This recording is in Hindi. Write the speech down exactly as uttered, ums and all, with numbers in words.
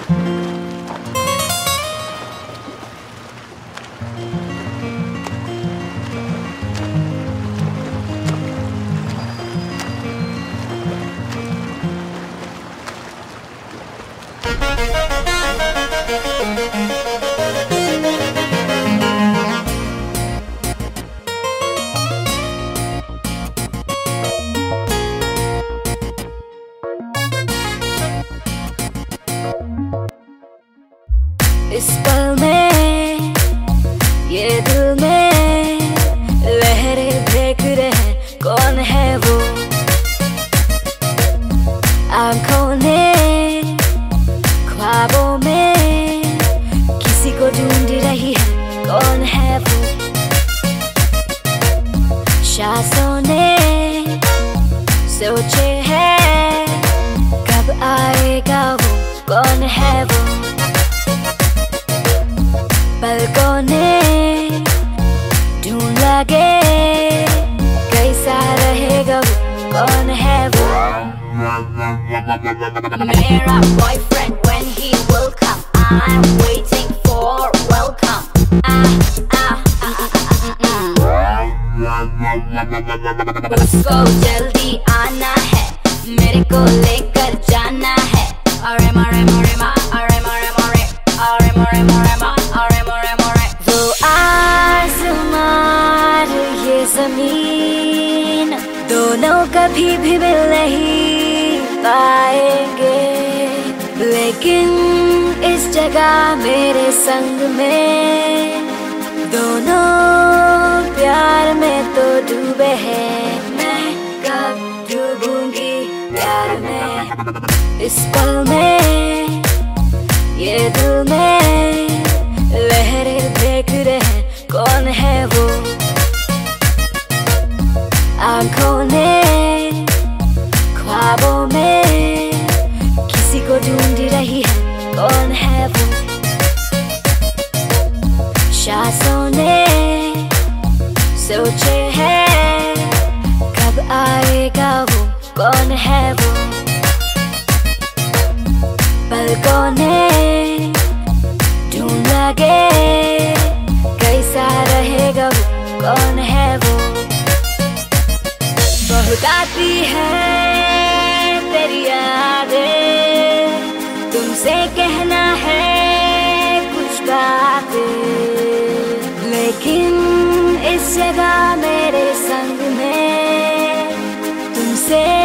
इस पल में ये दिल में लहरें देख रहे कौन है वो, आंखों ने ख्वाबों में किसी को ढूंढ रही है कौन है वो, सांसों ने सोचे है कब आएगा वो, कौन है वो, पलकों ने ढूंढ लगे कैसा रहेगा वो, कौन है वो, मेरा boyfriend when he will come, I'm waiting for welcome, ah ah ah उसको जल्दी आना है, मेरे को लेकर जाना है, अरे मरे मरे मा अरे मरे मरे अरे मरे मरे मा अरे मरे मरे, वो आसमान ये जमीन दोनों कभी भी मिल नहीं पाएंगे, लेकिन इस जगह मेरे संग में दोनों प्यार में तो डूबे हैं, मैं कब डूबूंगी प्यार में, इस पल में ये दिल में लहरें देख रहे कौन है वो, आंखों ने ख्वाबों में किसी को ढूंढ रही है कौन है वो, सांसों ने सोचे है कब आएगा वो, कौन है वो, पलकों ने ढूंढ लगे कैसा रहेगा वो, कौन है वो, बहुत आती है तेरी यादें, तुमसे कहना है कुछ बातें, लेकिन इस जगह मेरे संग में तुमसे